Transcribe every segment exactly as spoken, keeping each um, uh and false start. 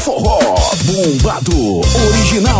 Forró Bombado Original.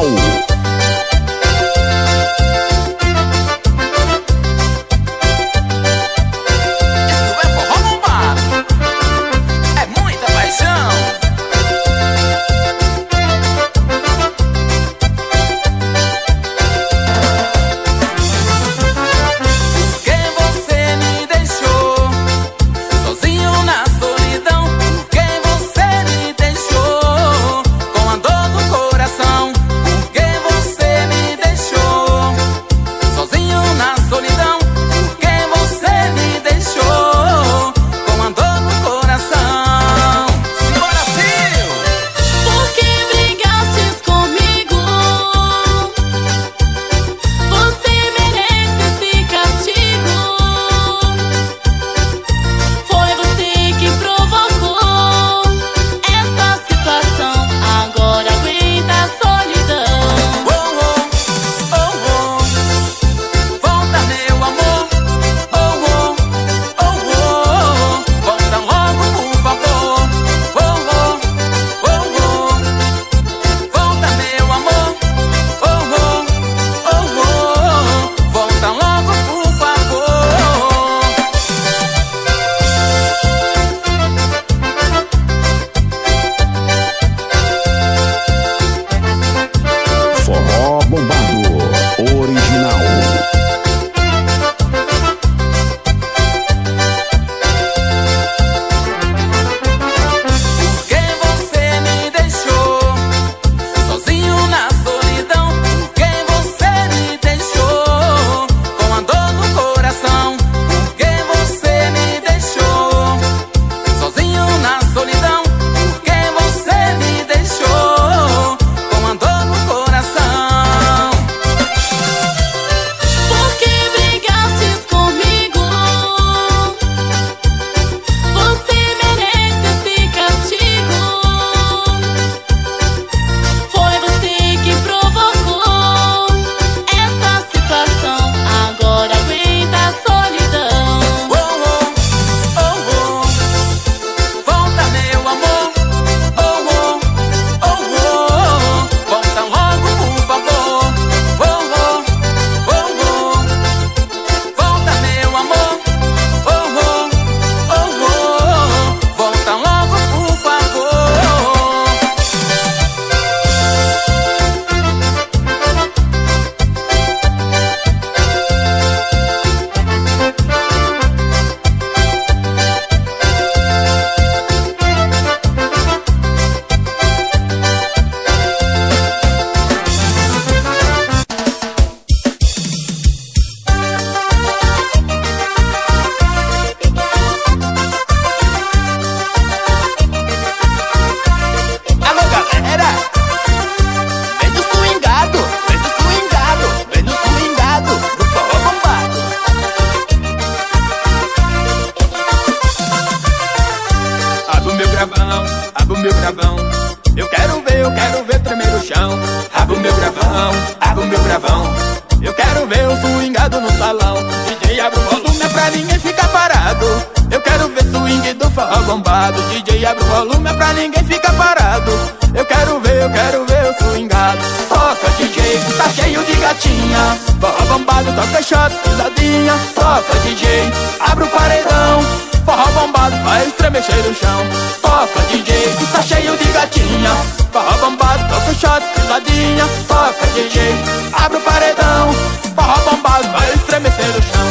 Eu quero ver, eu quero ver tremer o chão. Abre o meu gravão, abre o meu gravão. Eu quero ver o swingado no salão. D J abre o volume é pra ninguém ficar parado. Eu quero ver swing do forró bombado. D J abre o volume é pra ninguém ficar parado. Eu quero ver, eu quero ver o swingado. Toca D J, tá cheio de gatinha. Forró bombado, toca shot, pisadinha. Toca D J, abre o paredão. Forró bombado faz estremecer o chão. Toca D J, que tá cheio de gatinha. Forró bombado, toca shot, pisadinha. Toca D J, abre o paredão. Forró bombado faz estremecer o chão.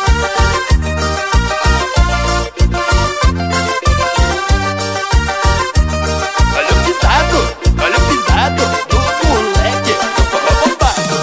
Olha o pisado, olha o pisado do moleque do forró bombado.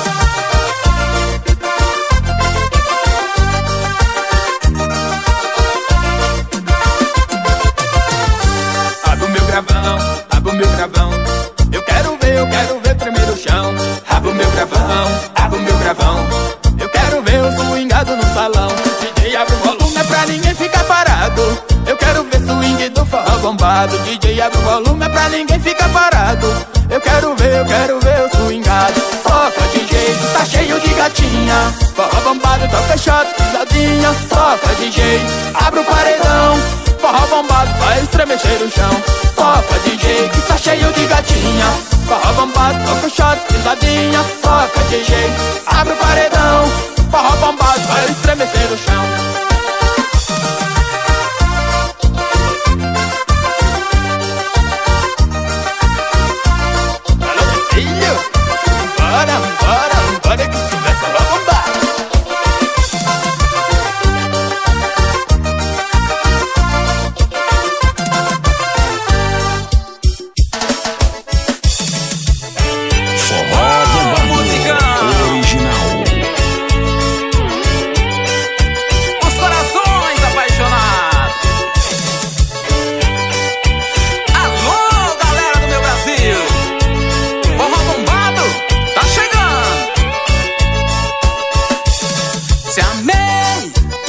Abre o meu gravão, abre o meu gravão. Eu quero ver, eu quero ver tremer o chão. Abre o meu gravão, abre o meu gravão. Eu quero ver o swingado no salão. D J abre o volume é pra ninguém ficar parado. Eu quero ver swing do forró bombado. D J abre o volume é pra ninguém ficar parado. Eu quero ver, eu quero ver o swingado. Toca D J, tá cheio de gatinha. Forró bombado, toca shot, pisadinha. Toca D J, abre o paredão. Forró bombado faz estremecer o chão. Toca D J, que tá cheio de gatinha. pisadinha, toca de jeito. Abre o paredão, forró bombado, vai estremecer o chão. Bora, bora, bora que se vai falar bombar. Forró bombado, música original. Os corações apaixonados. Alô, galera do meu Brasil. Forró bombado tá chegando. Te amei,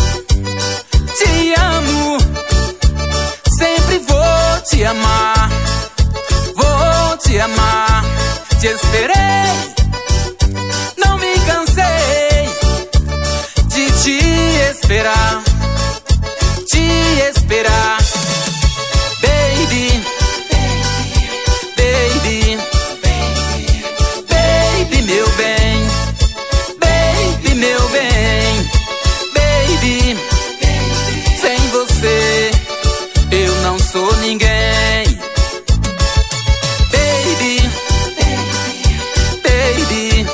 te amo, sempre vou te amar, vou te amar. Te esperei, não me cansei de te esperar, te esperar. Baby, baby, baby, meu bem, baby, meu bem, baby, sem você eu não sou ninguém. Baby, baby,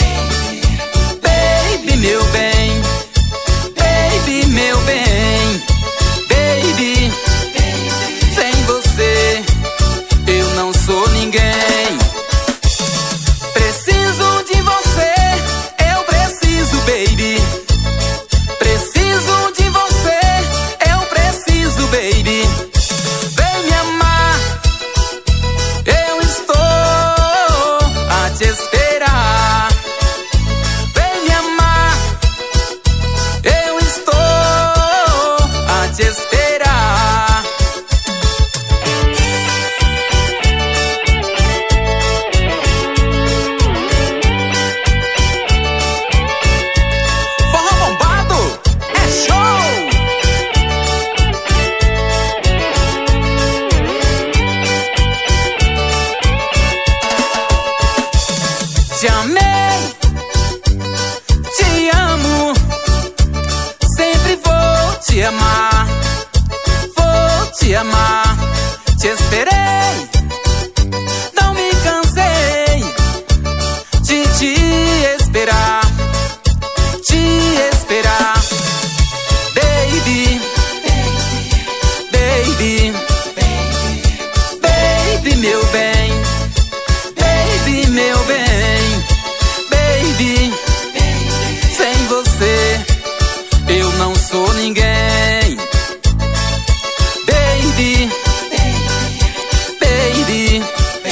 baby, meu bem, baby, meu bem, baby, sem você eu não sou ninguém. Preciso de você, eu preciso, baby. Preciso de você, eu preciso, baby. Vem me amar, eu estou a te esperar. Vem me amar, eu estou a te esperar. Forró bombado é show. Te amei, te amo, sempre vou te amar, vou te amar. Te esperei, não me cansei de te esperar, te esperar. Baby, baby, baby, meu bem, baby, meu bem, baby, sem você eu não sou ninguém. Baby, baby,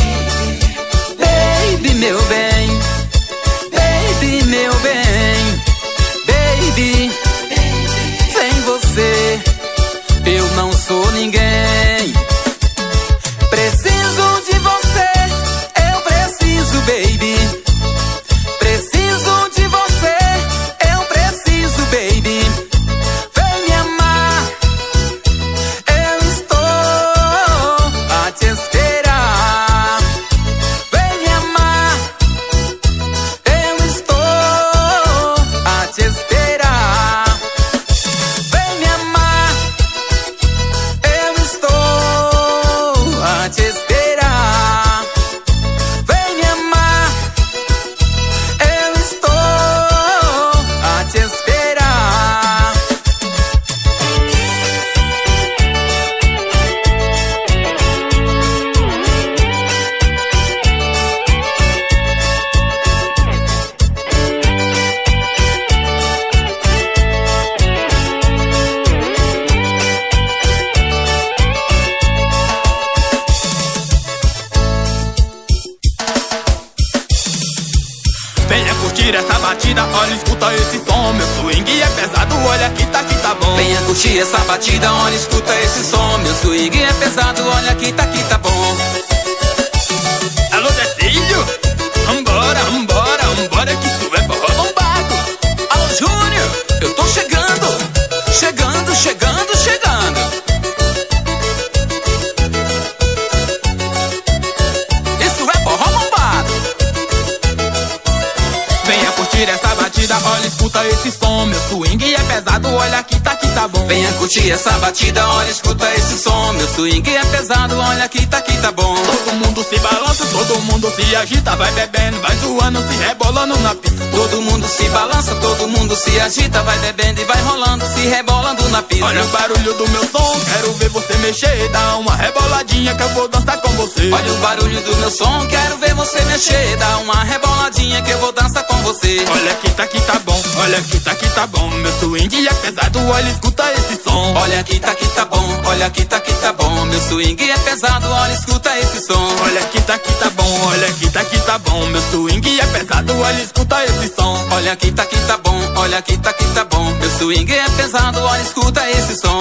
baby, meu bem, baby, meu bem, baby, sem você eu não sou ninguém. Preciso de você, eu preciso, baby. Preciso de você, eu preciso, baby. Vem me amar, eu estou a te esperar. Vem me amar, eu estou a te esperar. Vem me amar, eu estou a te esperar. Vem me amar, eu estou a te esperar. Venha curtir essa batida, olha, escuta esse som. Meu swing é pesado, olha que tá, que tá bom. Venha curtir essa batida, olha, escuta esse som. Meu swing é pesado, olha que tá, que tá bom. Alô, Decílio, vambora, vambora, vambora que isso é forró bombado. Alô, Júnior, eu tô chegando, chegando, chegando, chegando. Isso é forró bombado. esse som, meu swing é pesado, olha aqui tá que tá bom. Venha curtir essa batida, olha, escuta esse som. Meu swing é pesado, olha aqui tá que tá bom. Todo mundo se balança, todo mundo se agita, vai bebendo, vai zoando, se rebolando na pista. Todo mundo se balança, todo mundo se agita, vai bebendo e vai rolando, se rebolando na pista. Olha o barulho do meu som, quero ver você mexer, dá uma reboladinha que eu vou dançar com você. Olha o barulho do meu som, quero ver você mexer, dá uma reboladinha que eu vou dançar com você. Olha aqui tá que tá bom, olha aqui tá que tá bom, meu swing é pesado, olha, escuta esse som. Olha aqui tá que tá bom, olha aqui tá que tá bom, meu swing é pesado, olha, escuta esse som. Olha aqui tá que tá bom, olha aqui tá que tá bom, meu swing é pesado, olha, escuta esse som. Olha aqui tá que tá bom, olha aqui tá que tá bom, meu swing é pesado, olha, escuta esse som.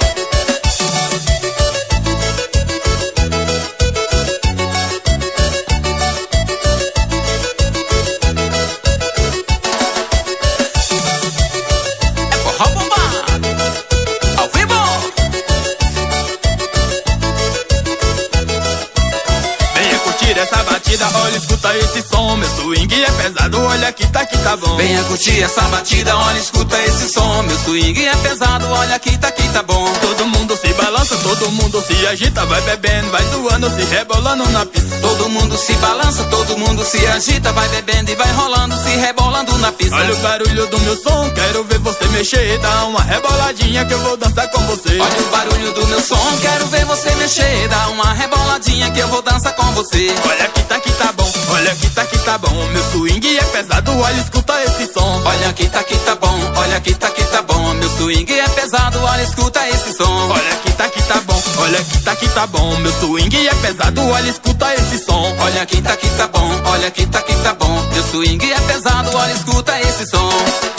Essa batida, olha, escuta esse som, meu swing é pesado, olha aqui tá que tá bom. Venha curtir essa batida, olha, escuta esse som, meu swing é pesado, olha aqui tá que tá bom. Todo mundo se balança, todo mundo se agita, vai bebendo, vai zoando, se rebolando na pista. Todo mundo se balança, todo mundo se agita, vai bebendo e vai rolando, se rebolando na pista. Olha o barulho do meu som, quero ver você mexer, dá uma reboladinha que eu vou dançar com você. Olha o barulho do meu som, quero ver você mexer, dá uma reboladinha que eu vou dançar com você. Olha aqui tá que tá bom, olha aqui tá que tá bom, meu swing é pesado, olha, escuta esse som. Olha aqui tá que tá bom, olha aqui tá que tá bom, meu swing é pesado, olha, escuta esse som. Olha aqui tá que tá bom, olha aqui tá que tá bom, meu swing é pesado, olha, escuta esse som. Olha aqui tá que tá bom, olha aqui tá que tá bom, meu swing é pesado, olha, escuta esse som.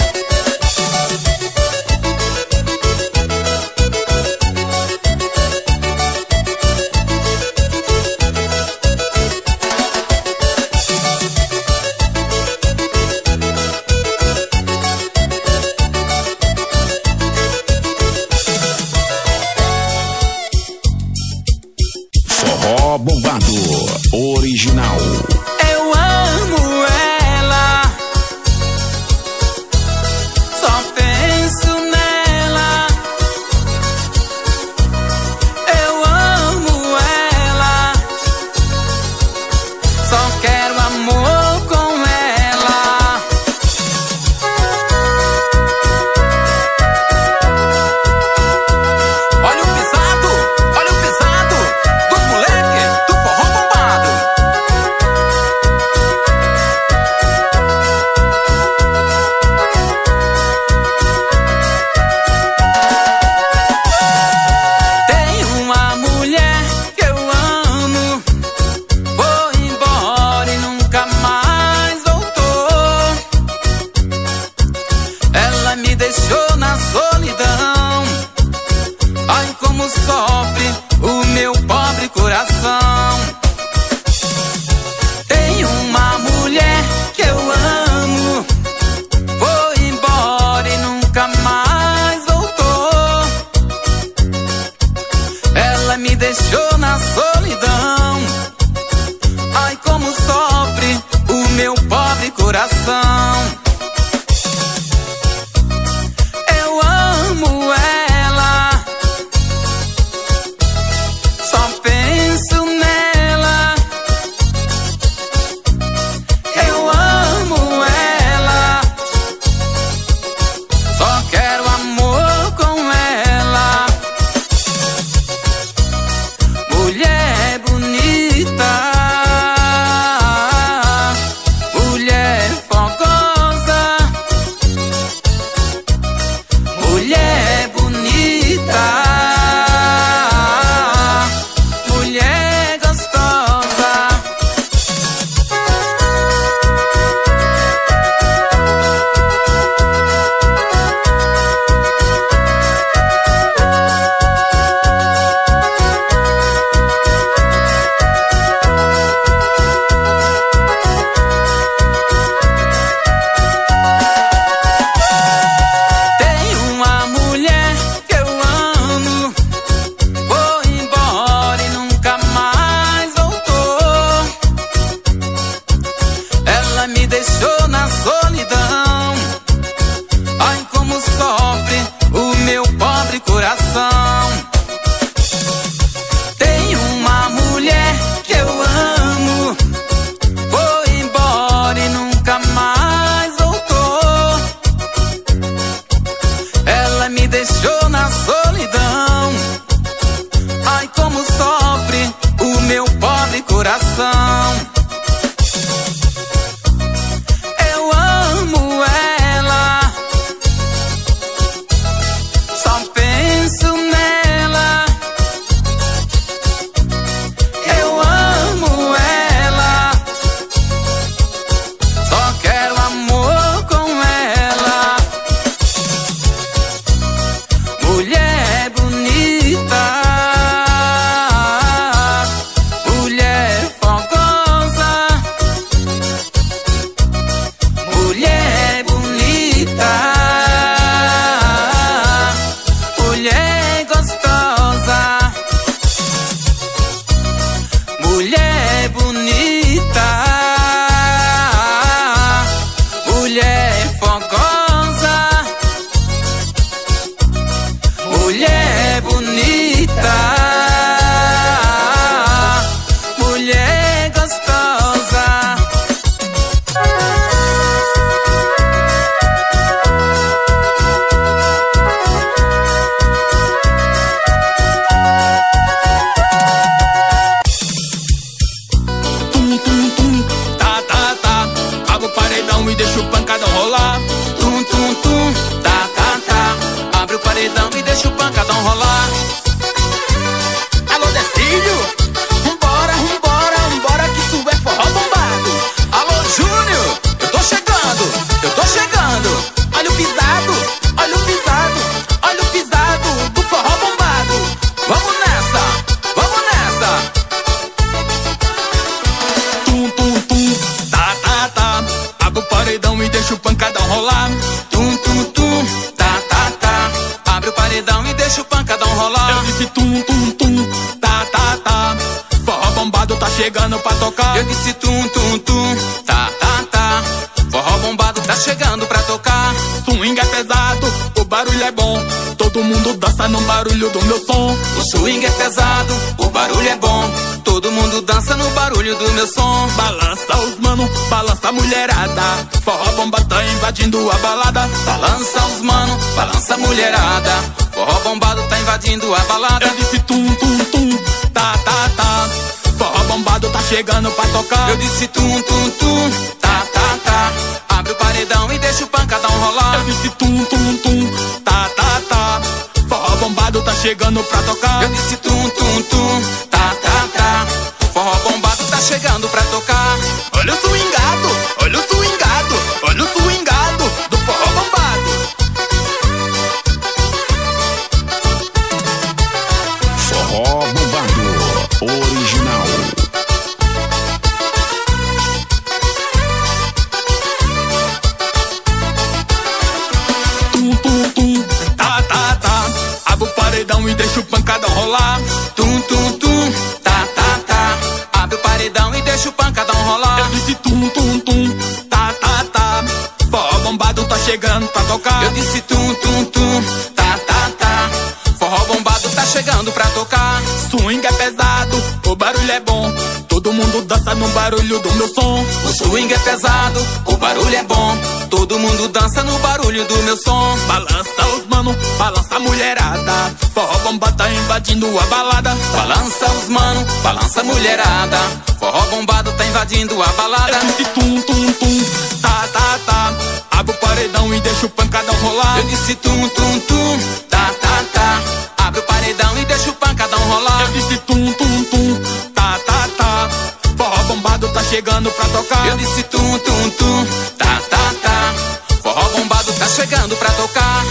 Forró Bombado original. Eu amo ela, só penso nela. Eu amo ela, só quero amor com ela. Olha o pesado, olha o pesado dos moleques do forró bombado. pobre coração. Eu amo ela, só penso nela. Eu amo ela, só quero amor com ela. Mulher bonita, mulher fogosa, mulher bonita, mulher gostosa, mulher bonita, mulher fogosa, mulher bonita, mulher gostosa. Tum, tum, tum, tá, tá, tá. Abre o paredão e deixa o pancadão rolar. Tum, tum, tum, tá, tá, tá. Abre o paredão e deixa o pancadão rolar. Alô, Decílio, vambora, vambora, vambora, que isso é forró bombado. Alô, Júnior, eu tô chegando, eu tô chegando. Olha o pisado, olha o pisado, olha o pisado do forró bombado. Vamos nessa, vamos nessa. Tum, tum, tum, tá, tá, tá. Abre o paredão e deixa o pancadão rolar. Tum, tum, tum, tá, tá, tá. Abre o paredão e deixa o pancadão rolar. Eu disse tum, tum, tum, tá, tá, tá. Forró bombado tá chegando pra tocar. Eu disse tum, tum, tum, tá, tá, tá. Forró bombado tá chegando pra tocar. Swing é pesado, o barulho é bom. Todo mundo dança no barulho do meu som. O swing é pesado, o barulho é bom. Todo mundo dança no barulho do meu som. Balança os mano, balança a mulherada. Forró bomba tá invadindo a balada. Balança os mano, balança a mulherada. Forró bombado tá invadindo a balada. Eu disse tum, tum, tum, tá, tá, tá. Forró bombado tá chegando pra tocar. Eu disse tum, tum, tum, tá, tá, tá. Abre o paredão e deixa o pancadão rolar. Eu disse tum, tum, tum, tá, tá, tá. Forró bombado tá chegando pra tocar. Eu disse tum, tum, tum, tá, tá, tá. Forró bombado tá chegando pra tocar. Olha o swingado, olha o swingado, olha o swingado do forró bombado. Forró bombado original. Tum, tum, tum, tá, tá, tá. Abre o paredão e deixa o pancadão rolar. Tum, tum, tum, tá, tá, tá. Abre o paredão e deixa o pancadão rolar. Eu disse tum, tum, tum, tá, tá, tá. Forró bombado tá chegando pra tocar. Eu disse tum, tum, tum, tá, tá, tá. Forró bombado tá chegando pra tocar. Swing é pesado, o barulho é bom. Todo mundo dança no barulho do meu som. O swing é pesado, o barulho é bom. Todo mundo dança no barulho do meu som. Balança os mano, balança a mulherada. Forró bomba tá invadindo a balada. Balança os mano, balança a mulherada. Forró bombado tá invadindo a balada. Eu disse tum, tum, tum, tá, tá, tá. Abre o paredão e deixa o pancadão rolar. Eu disse tum, tum, tum, tá, tá, tá. Abre o paredão e deixa o pancadão rolar. Eu disse tum, tum, tum, tá, tá, tá. Forró bombado tá chegando pra tocar. Eu disse tum, tum, tum, tá, tá, tá. Forró bombado tá chegando pra tocar.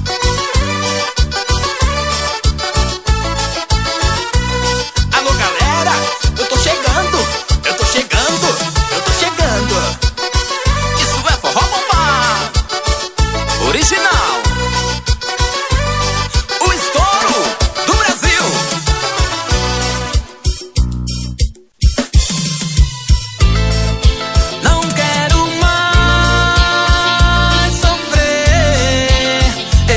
Alô, galera, eu tô chegando, eu tô chegando, eu tô chegando. Isso é forró bombado original. O estouro do Brasil. Não quero mais sofrer.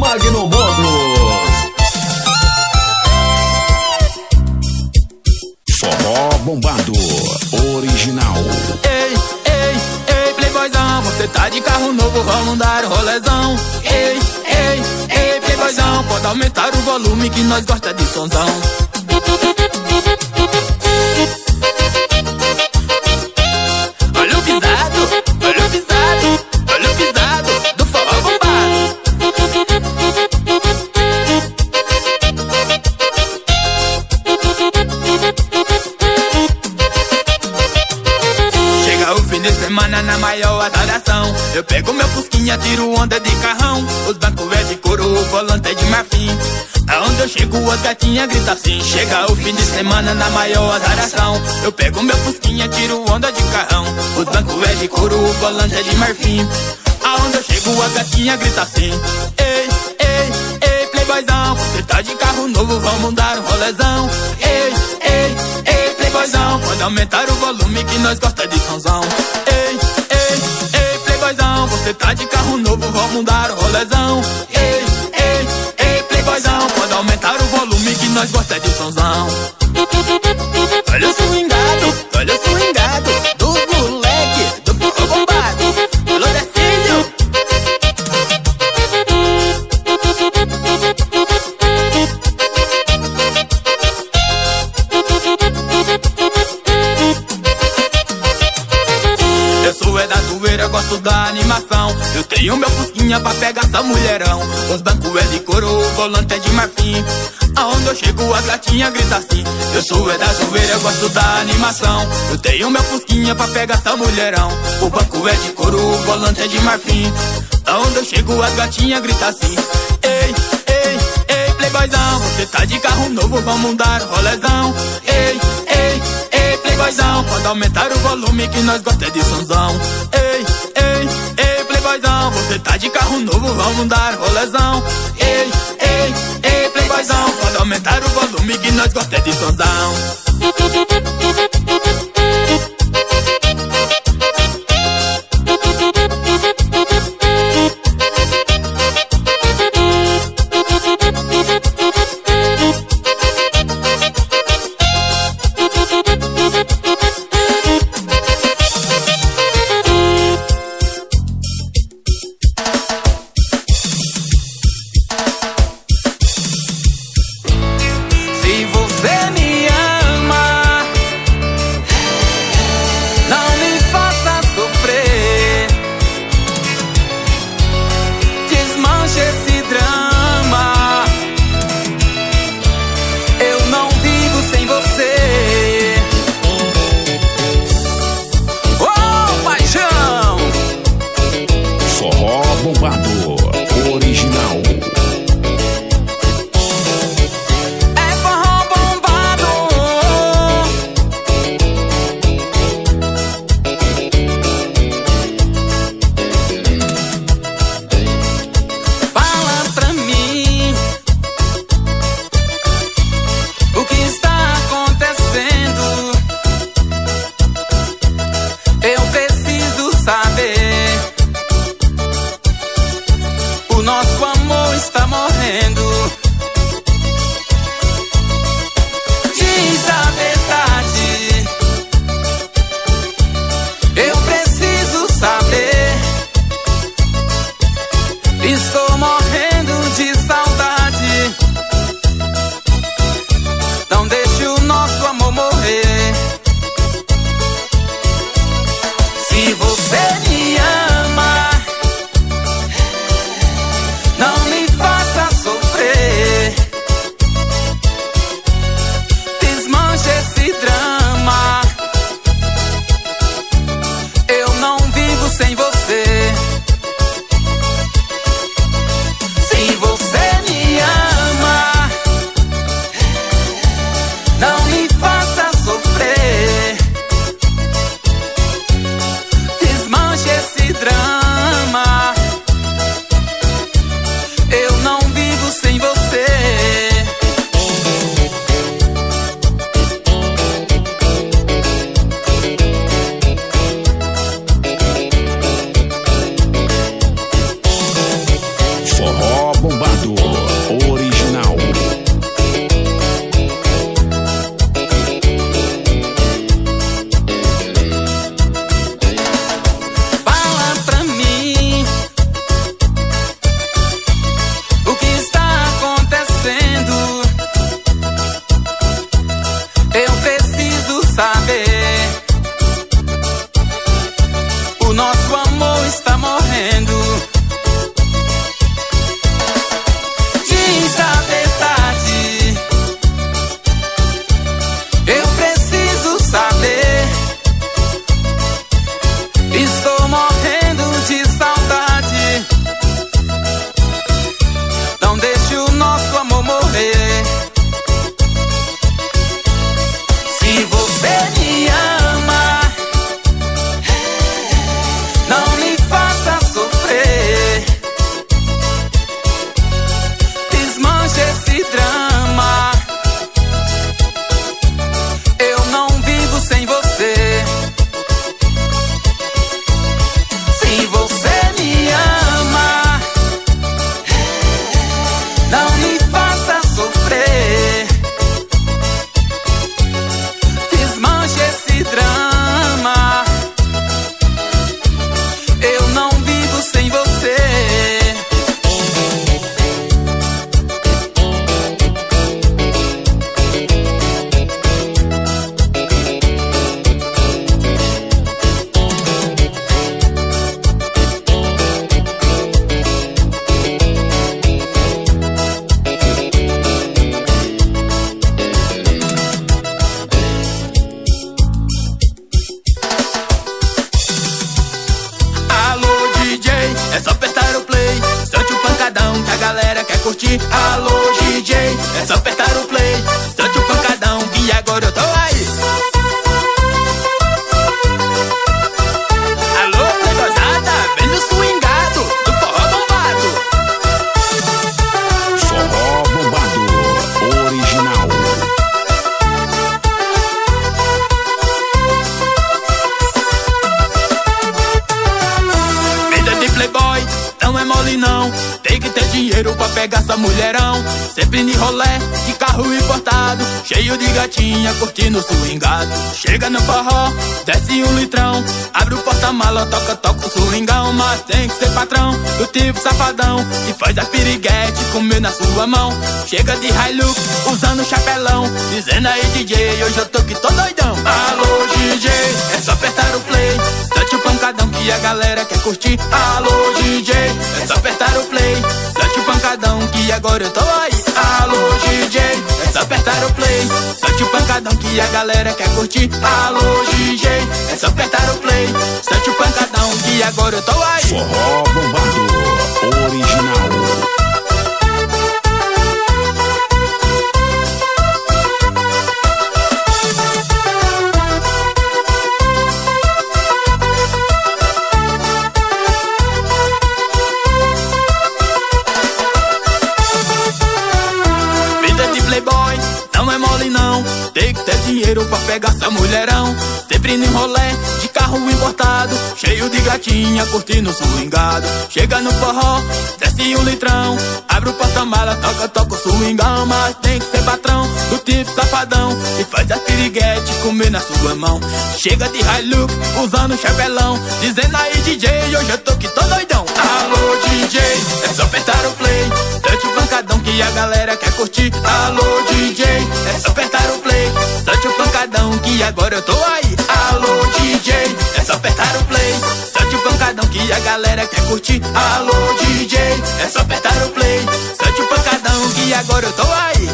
Magno Motos. Forró bombado, original. Ei, ei, ei, playboyzão, você tá de carro novo, vamos dar um rolezão. Ei, ei, ei, playboyzão, pode aumentar o volume que nós gosta de sonzão. Olha o pisado, olha o pisado, olha o pisado do forró bombado. Chega o fim de semana na maior azaração, eu pego meu fusquinha, tiro onda de carrão. Os bancos é de couro, o volante é de marfim. Aonde eu chego as gatinhas gritam assim. Chega o fim de semana na maior azaração, eu pego meu fusquinha, tiro onda de carrão. Os bancos é de couro, o volante é de marfim. Aonde eu chego as gatinhas gritam assim. Ei, ei, ei, playboyzão, você tá de carro novo, vamos dar um rolezão. Ei, ei, ei, playboyzão, pode aumentar o volume que nós gosta de sonzão. Ei, ei, ei, playboyzão, você tá de carro novo, vamos dar um rolezão. Ei, ei, ei, playboyzão, pode aumentar o volume que nós gosta de sonzão. Olha o swingado, olha o swingado dos moleque do forró bombado. Lorecinho. Eu sou é da zoeira, gosto da animação. Eu tenho meu fusquinha pra pegar essa mulherão. Os bancos é de couro, o volante é de marfim. Aonde eu chego as gatinhas gritam assim. Eu sou é da zoeira, eu gosto da animação. Eu tenho meu fusquinha pra pegar essa mulherão. O banco é de couro, o volante é de marfim. Aonde eu chego as gatinhas gritam assim. Ei, ei, ei, playboyzão, você tá de carro novo, vamos dar rolezão. Ei, ei, ei, playboyzão, pode aumentar o volume que nós gosta de sonzão. Ei, ei, ei, playboyzão, você tá de carro novo, vamos dar rolezão. Ei, ei, ei, playboyzão, pode aumentar o volume que nós gosta de sonzão. Se você me ama, não me faça sofrer. Desmanche esse drama. Eu não vivo sem você. Oh, paixão! Forró bombado, original. É forró bombado. Fala pra mim o que está acontecendo. Eu preciso saber. O nosso amor está morrendo. Diz a verdade. Eu preciso saber. Estou morrendo de saudade. Não deixe o nosso amor morrer. Se você me ama, não me faça sofrer. Desmanche galera quer curtir. Alô D J, é só apertar o play, sente o pancadão que agora eu tô aí. Alô plegosada, vem no swingado do forró bombado. Forró bombado, original. Vida de playboy não é mole não, tem que ter dinheiro pra pegar essa mulherão. Sempre de rolé, de carro importado, cheio de gatinha, curtindo swingado. Chega no forró, desce um litrão, abre o porta-mala, toca, toca o swingão. Mas tem que ser patrão, do tipo safadão, que faz a piriguete comer na sua mão. Chega de Hilux, usando chapelão, dizendo aí D J, hoje eu tô que tô doidão. Alô D J, é só apertar o play, sente o pancadão que a galera quer curtir. Alô D J, é só apertar o play, sente o pancadão que agora eu tô aí. Alô D J, é só apertar o play, sente o pancadão que a galera quer curtir. Alô D J, é só apertar o play, sente o pancadão que agora eu tô aí. Forró bombado, original. Playboy não é mole não, tem que ter dinheiro pra pegar essa mulherão. Sempre no rolé, de carro importado, cheio de gatinha, curtindo swingado. Chega no forró, desce um litrão, abre o porta-mala, toca, toca o swingão. Mas tem que ser patrão, do tipo safadão, e faz a piriguete comer na sua mão. Chega de Hilux, usando chapelão, dizendo aí D J, hoje eu tô que tô doidão. Alô D J, é só apertar o play, sente o pancadão que a galera quer curtir. Alô D J, é só apertar o play, sente o pancadão que agora eu tô aí. Alô D J, é só apertar o play, sente o pancadão que a galera quer curtir. Alô D J, é só apertar o play, sente o pancadão que agora eu tô aí.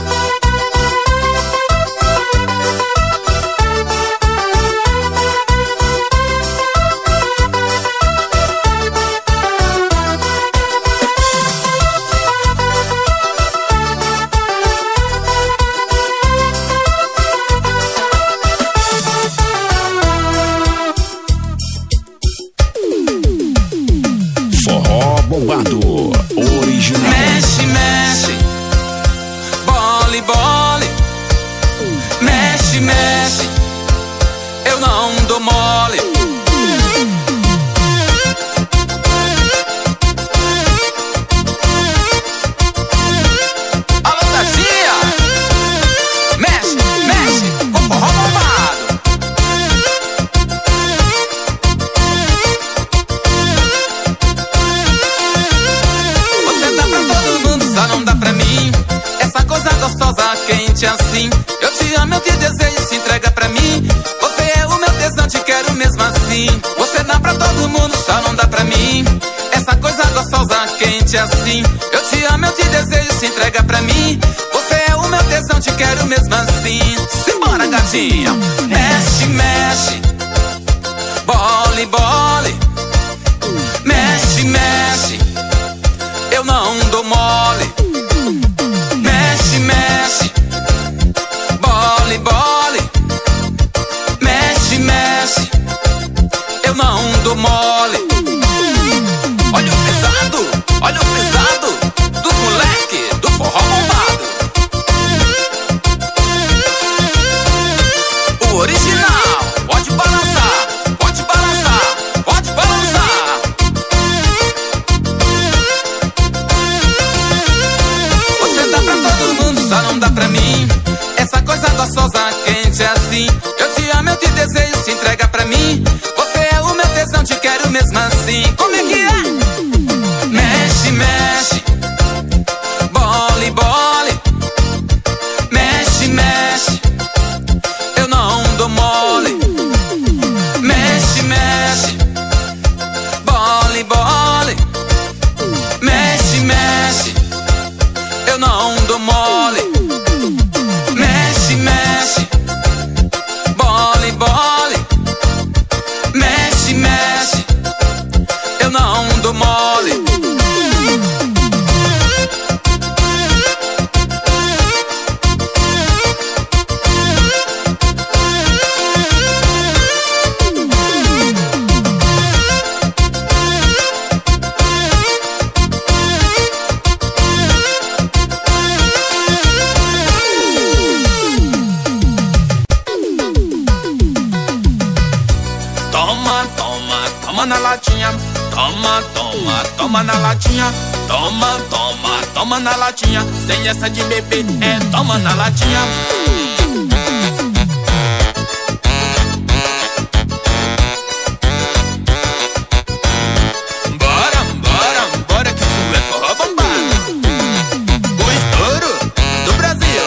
Bombado, original. Mexe, mexe, bole, bole. Mexe, mexe, eu não dou mole. Alô, Tatinha, mexe, mexe, com forró bombado. Só não dá pra mim essa coisa gostosa, quente assim. Eu te amo, eu te desejo, se entrega pra mim. Você é o meu tesão, te quero mesmo assim. Você dá pra todo mundo, só não dá pra mim essa coisa gostosa, quente assim. Eu te amo, eu te desejo, se entrega pra mim. Você é o meu tesão, te quero mesmo assim. Simbora, gatinha. Mexe, mexe, bole, bole. Mexe, mexe, eu não dou mole. Mexe, mexe, bole, bole. Mexe, mexe, eu não dou mole. Olha o pesado, olha o pesado dos moleque do forró bombado. O original, pode balançar, pode balançar, pode balançar. Só não dá pra mim essa coisa gostosa, quente assim. Eu te amo, eu te desejo, se entrega pra mim. Você é o meu tesão, te quero mesmo assim. Como é que é? Mexe, mexe, bole, bole. Mexe, mexe, eu não dou mole. Mexe, mexe, bole, bole. Mexe, mexe, eu não dou mole. Mexe, mexe, bole, bole. Mexe, mexe, eu não latinha. Toma, toma, toma na latinha. Toma, toma, toma na latinha. Sem essa de beber, é toma na latinha. Bora, bora, bora que isso é forró bombado. O estouro do Brasil.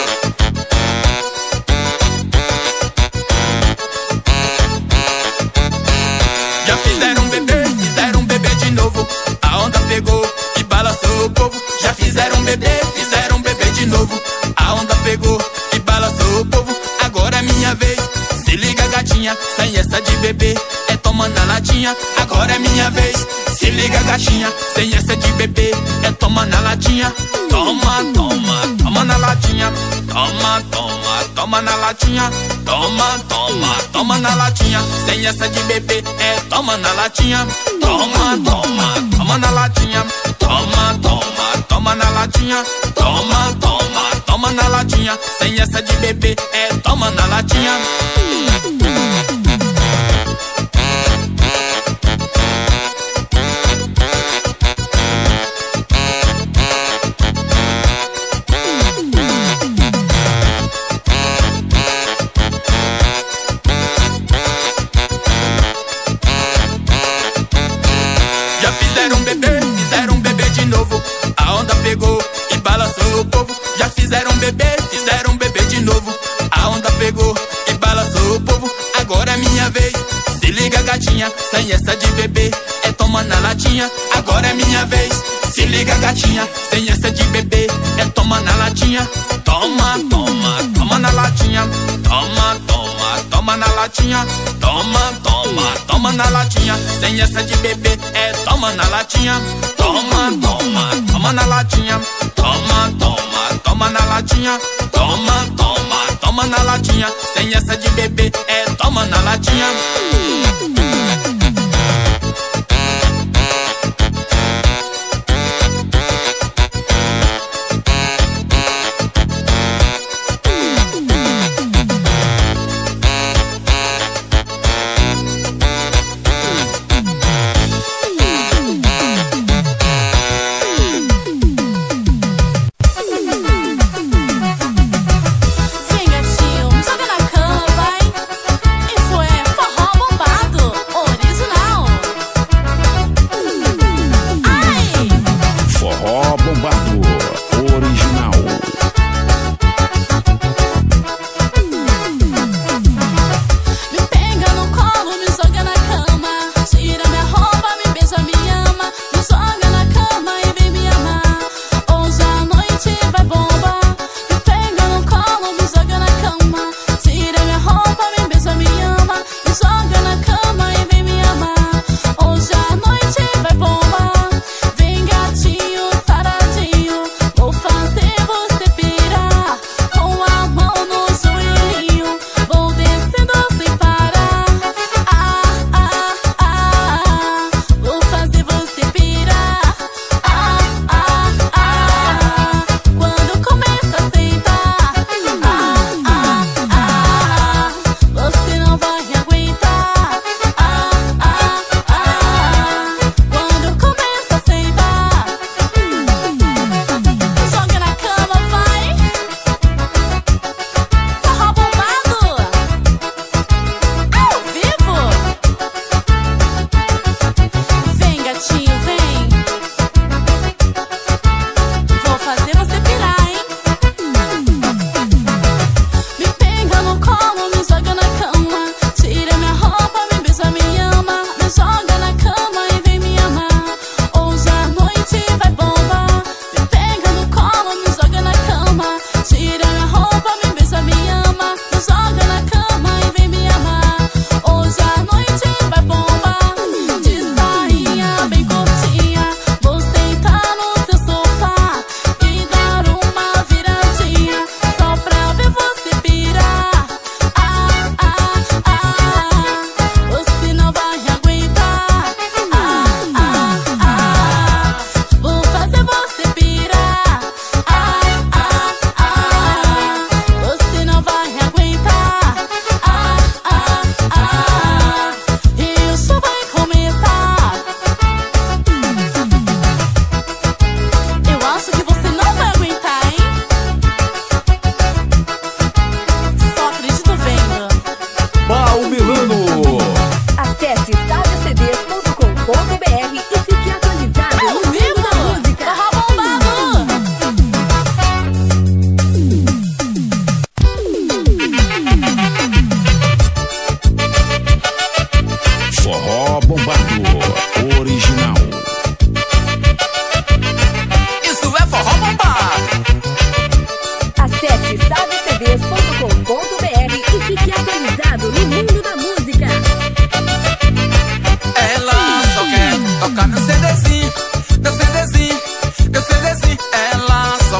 Já fizeram bebê, fizeram bebê de novo. A onda pegou e balançou o povo. Já fizeram bebê, fizeram bebê de novo. A onda pegou e balançou o povo. Agora é minha vez, se liga gatinha. Sem essa de bebê, é toma na latinha. Agora é minha vez, se liga gatinha. Sem essa de bebê, é toma na latinha. Toma, toma, toma na latinha. Toma, toma, toma na latinha. Toma, toma, toma na latinha. Sem essa de bebê, é toma na latinha. Toma, toma, toma na latinha. Toma, toma, toma na latinha. Toma, toma, toma na latinha. Sem essa de bebê, é toma na latinha. Já fizeram bebê, fizeram bebê de novo. A onda pegou e balançou o povo. Já fizeram bebê, fizeram bebê de novo. A onda pegou e balançou o povo. Agora é minha vez, se liga gatinha. Sem essa de bebê, é toma na latinha. Agora é minha vez, se liga gatinha. Sem essa de bebê, é toma na latinha. Toma, toma, toma na latinha. Toma, toma, toma na latinha. Toma, toma, toma na latinha. Sem essa de bebê, é toma na latinha. Toma, toma, toma na latinha. Toma, toma, toma na latinha. Toma, toma, toma na latinha. Sem essa de bebê, é toma na latinha. Vem gatinho, joga na cama, vai. Isso é forró bombado.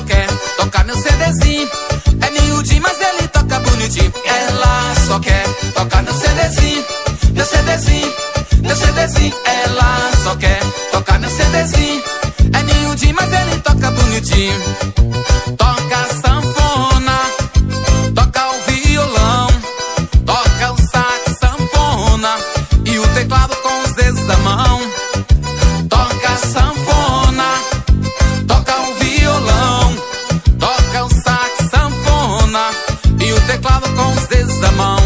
quer tocar meu CDzinho. É miudinho, mas ele toca bonitinho. Ela só quer tocar meu CDzinho. Meu CDzinho, meu CDzinho. Ela só quer tocar meu CDzinho. É miudinho, mas ele toca bonitinho. Toca sanfona, toca o violão, toca o sax, sanfona e o teclado com os dedos da mão. Toca sanfona, toca o violão, toca o sax, sanfona e o teclado com os dedos da mão.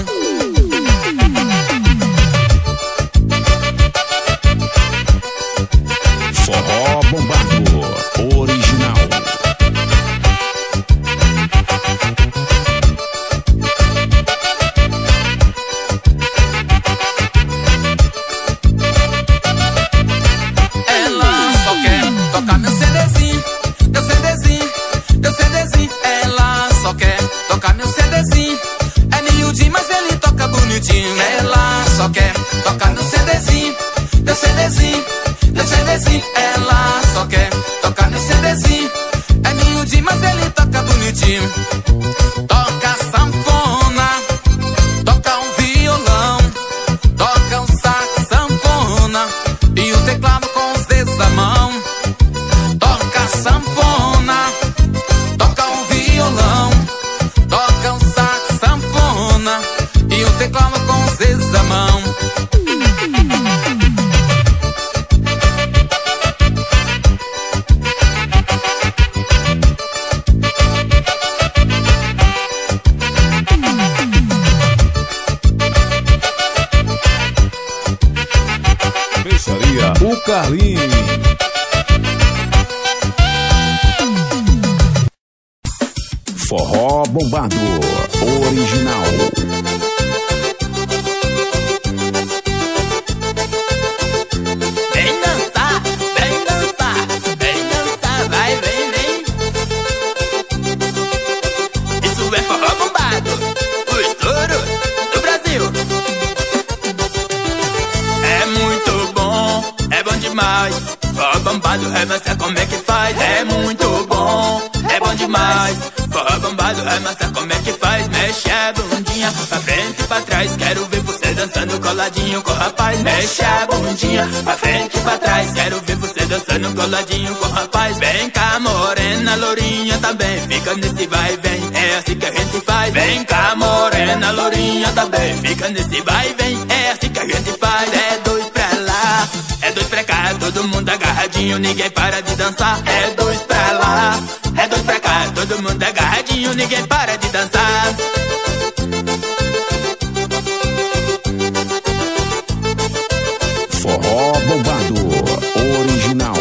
Forró Bombado original. Ela só quer tocar meu CDzinho, meu CDzinho, meu CDzinho. Ela só quer tocar meu CDzinho. É miudinho, mas ele toca bonitinho. Ela só quer tocar meu CDzinho, meu CDzinho, meu CDzinho. Ela só quer tocar meu CDzinho. É miudinho, mas ele toca bonitinho. Toca sanfona, toca um violão, toca um sax, sanfona e o teclado com os dedos da mão. Toca sanfona, toca um violão, toca um sax, sanfona e o teclado com os dedos da mão. Peixaria O Carlinho. Forró Bombado original. Vem dançar, vem dançar, vem dançar, vai, vem, vem. Isso é forró bombado, o estouro do Brasil. É muito bom, é bom demais. Forró bombado, é mostrar como é que faz. É muito bom, é bom demais. Forró bombado, é mostrar como é que faz. Mexe a bundinha pra frente e pra trás. Quero ver você dançando coladinho com o rapaz. Mexe a bundinha pra frente e pra trás. Quero ver você dançando coladinho com o rapaz. Vem cá, morena, lourinha também. Fica nesse vai e vem, é assim que a gente faz. Vem cá, morena, lourinha também. Fica nesse vai e vem, é assim que a gente faz. É dois pra lá, é dois pra cá, todo mundo agarradinho, ninguém para de dançar. É dois pra lá, é dois pra cá, todo mundo agarradinho, ninguém para de dançar. Forró Bombado original.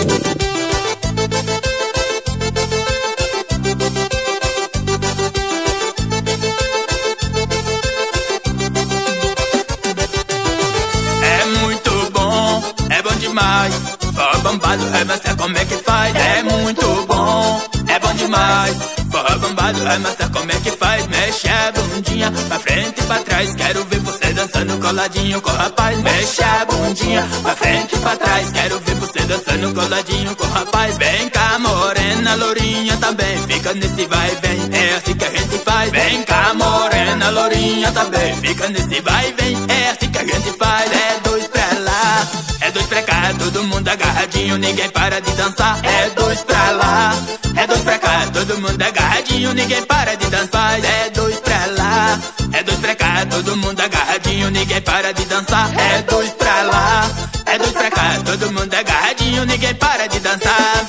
É muito bom, é bom demais. Forró bombado, é mostrar como é que faz. É muito bom, é bom demais. Forró bombado, é mostrar como é que faz. Mexe a bundinha pra frente e pra trás. Quero ver você dançando coladinho com o rapaz. Mexe a bundinha pra frente e pra trás. Quero ver você dançando coladinho com o rapaz. Vem cá, morena, lourinha também. Fica nesse vai e vem, é assim que a gente faz. Vem cá, morena, lourinha também. Fica nesse vai e vem, é assim que a gente faz. É dois pra lá, é dois pra cá, todo mundo agarradinho, ninguém para de dançar. É dois pra lá, é dois pra cá, todo mundo agarradinho, ninguém para de dançar. É dois pra lá, é dois pra cá, todo mundo agarradinho, ninguém para de dançar. É dois pra lá, é dois pra cá, todo mundo agarradinho, ninguém para de dançar.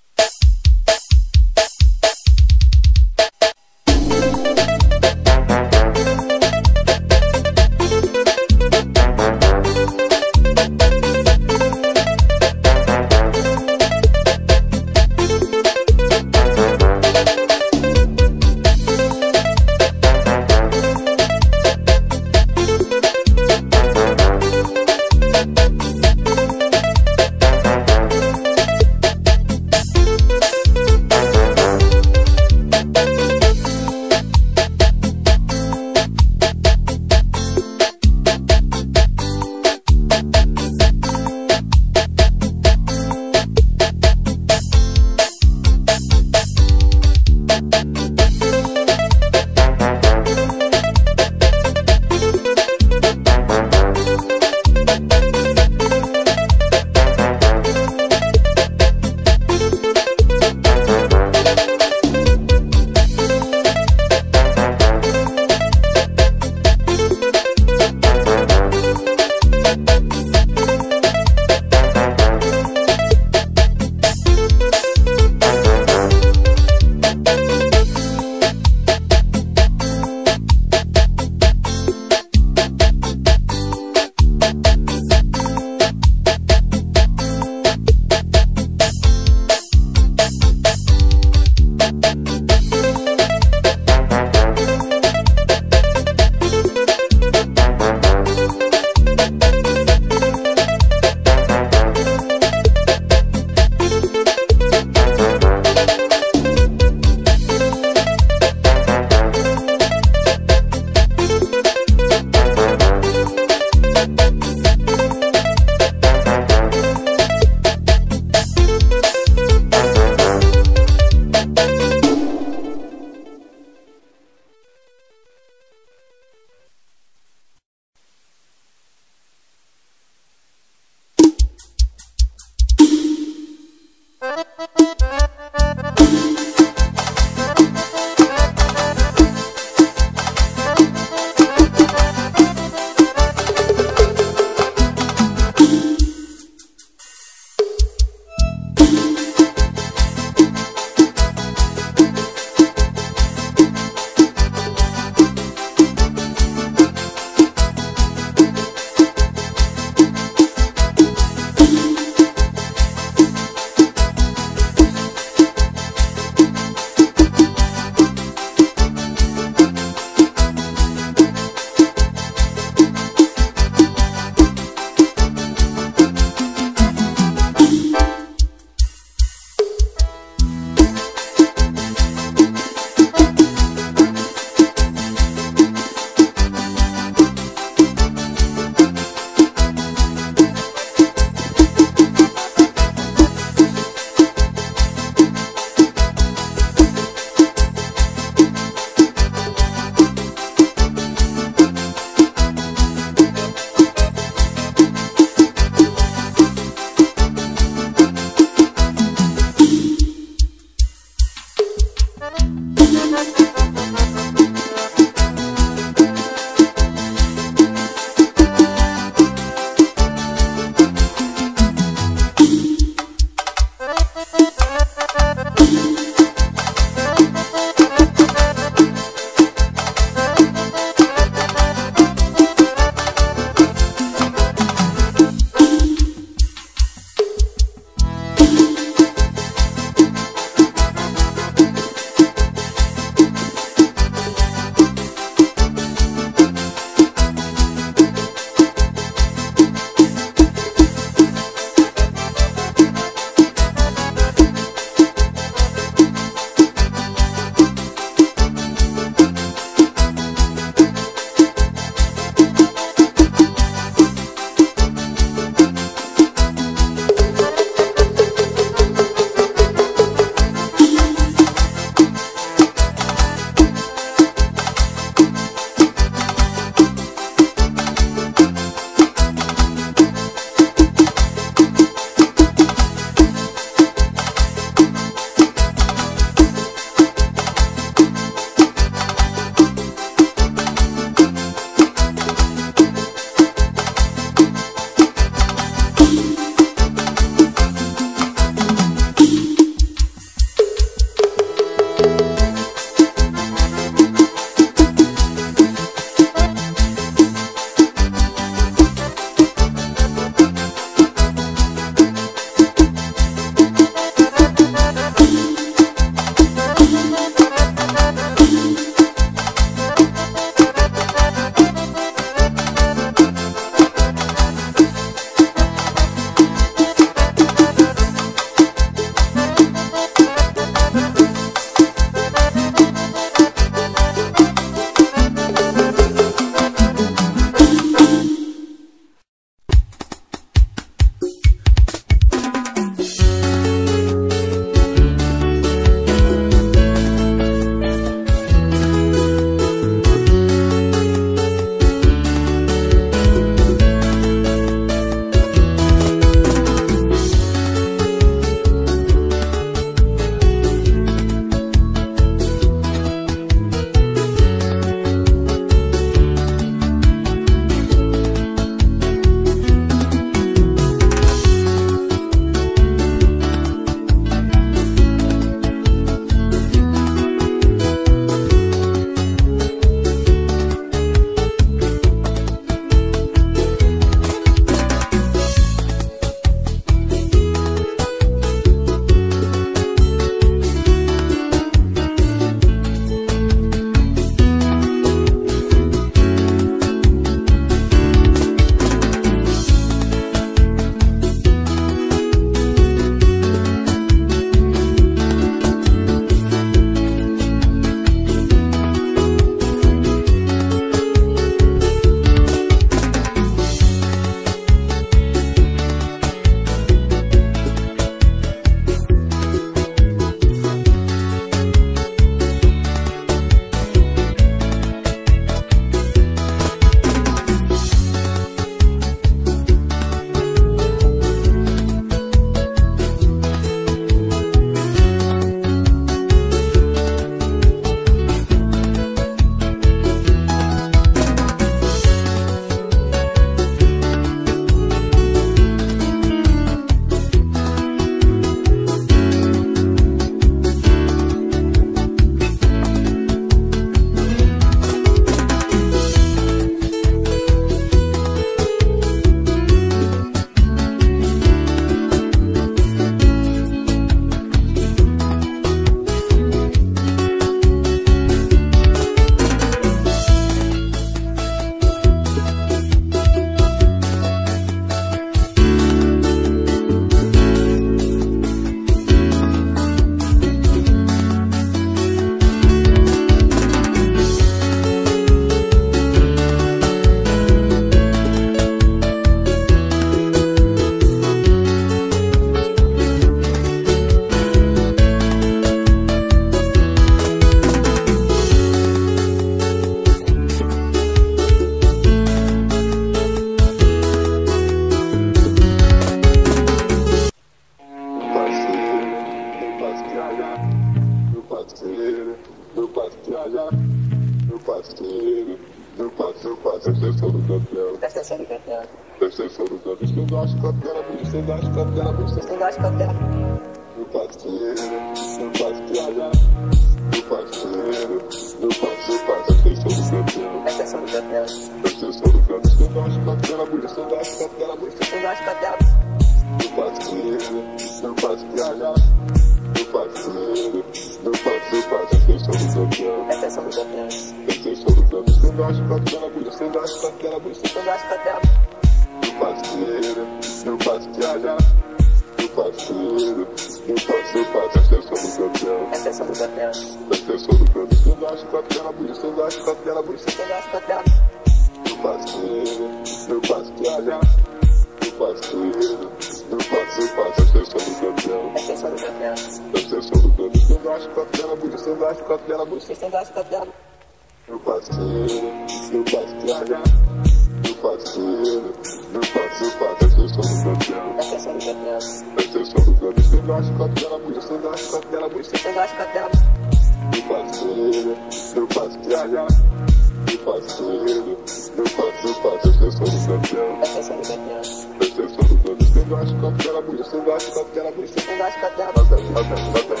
extensão do campeão. Presta atenção no canto, você gosta de capela, você gosta de capela, você Você gosta de campeão. meu parceiro, meu parceiro, meu parceiro, meu parceiro, presta atenção no campeão. Extensão do campeão. Presta atenção no canto, você gosta de capela, você gosta de capela, você Você gosta de campeão. meu parceiro, meu parceiro, meu parceiro, meu parceiro, presta atenção no campeão. Extensão do campeão. Presta atenção no canto, você gosta de capela, você gosta de capela, você Você gosta de campeão. meu parceiro, meu parceiro, meu parceiro, meu parceiro, presta atenção no campeão. Extensão do campeão. Presta atenção no canto, você gosta de capela, você gosta de capela, você Você gosta de campeão. meu parceiro, meu parceiro, meu parceiro, meu parceiro, presta atenção no campeão. Extensão do campeão. Presta atenção no canto, você gosta de capela, você gosta de capela, você Você gosta de campeão. meu parceiro, meu parceiro, meu parceiro, meu parceiro, presta atenção no campeão. Extensão do campeão. Presta atenção no canto, você gosta de capela, você gosta de capela, você Você gosta de campeão. meu parceiro, meu parceiro, meu parceiro, meu parceiro, presta atenção no campeão. Extensão do campeão. Presta atenção no canto, você gosta de capela, você gosta de capela, você Você gosta de campeão. Até, até, até.